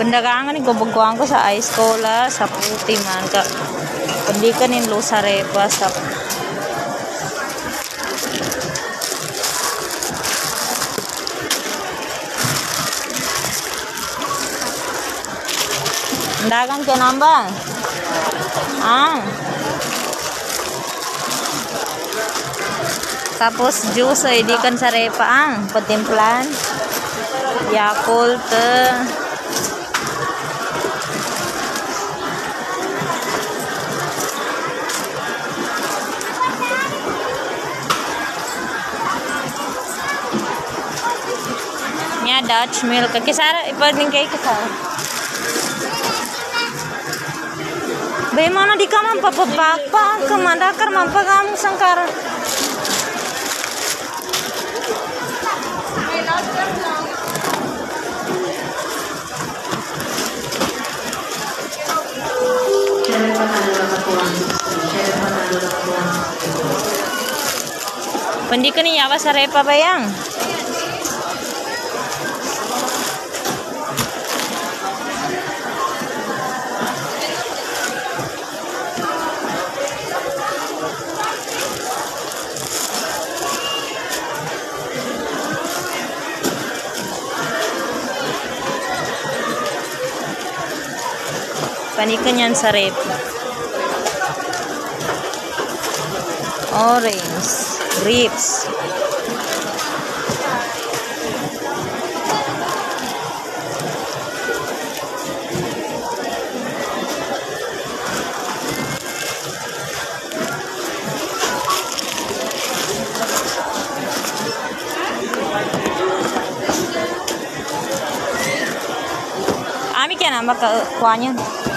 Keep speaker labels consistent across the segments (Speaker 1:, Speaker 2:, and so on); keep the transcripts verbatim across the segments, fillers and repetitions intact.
Speaker 1: Bendagangan ni gubagwang ko sa ice cola sa puti man ka. Pendikan in lo sarepa sa Bendagan ke nambang. Ah. Tapos juice ay di kan sarepa ang patimplan. Yakult. Nya Dutch milk. Kisara ipaning kay kisara. Bagaimana di kamar papa papa kemandakar mampa kamu sangkar. Pendikan ni yawa sarepa bayang. Panikan yan sarip. Orange. Grapes. Ami kaya nambah ke kuahnya.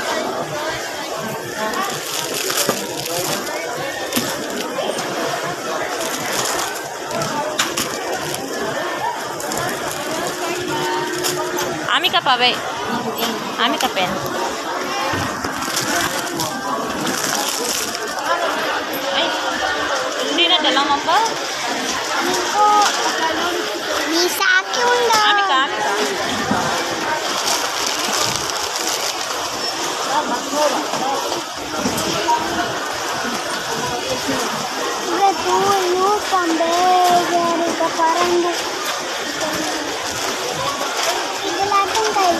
Speaker 1: Ami ka pa ba? Ami ka pen. Ay, hindi na dalang apa?
Speaker 2: Bisa aki unda.
Speaker 1: Ami ka, ami ka.
Speaker 2: Betul, lu sampai dari keparan deh. Latang kayo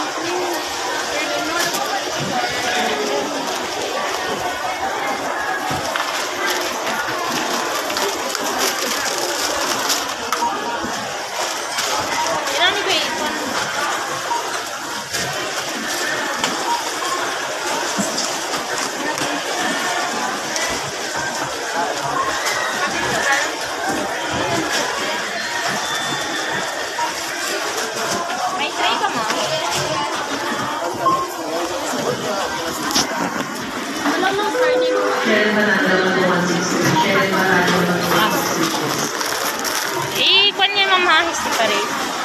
Speaker 2: Eh, kwan niya mamahis di pare.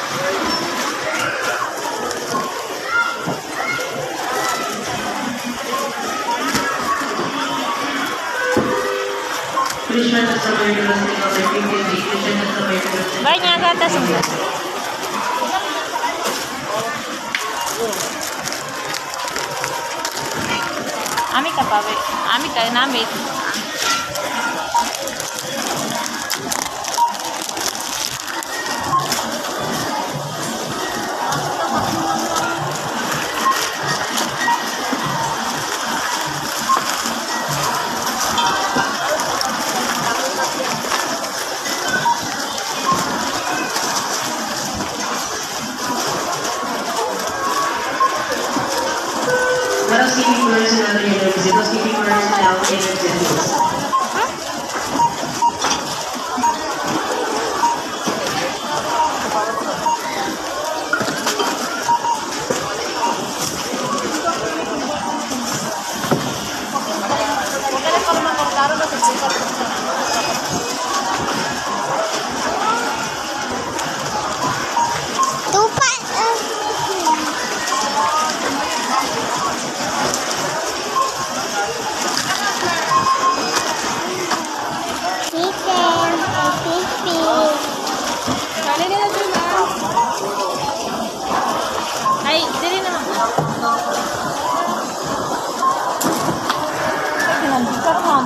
Speaker 2: Banyak ke atas. Ami ka pa be? Ami ka namit.
Speaker 3: Para speaking personnel in the speaking personnel in the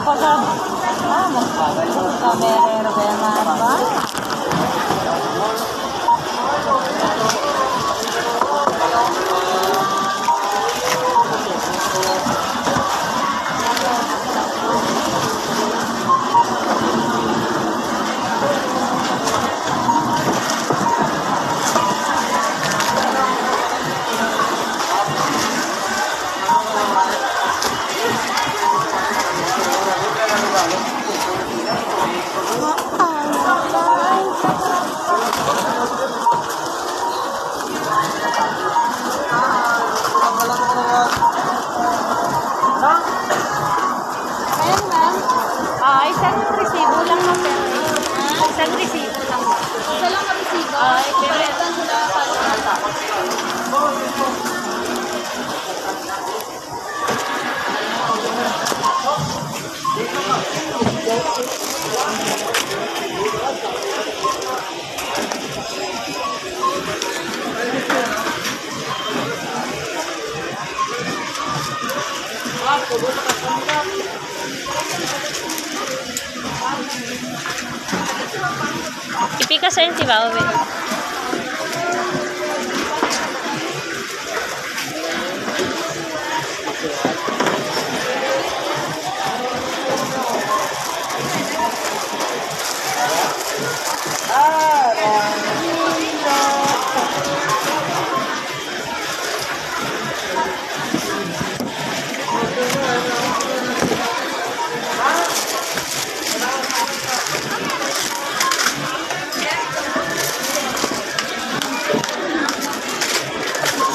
Speaker 1: Ako sa... Ah, magpapalong ka, Berero, Bernardo.
Speaker 2: Ah, isang resibo lang na pero. Isang resibo lang. Isa lang ang resibo. Ay, pero sila
Speaker 1: Ipika sa inti ba, Obe?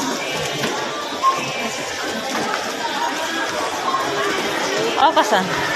Speaker 1: Oh, pasan?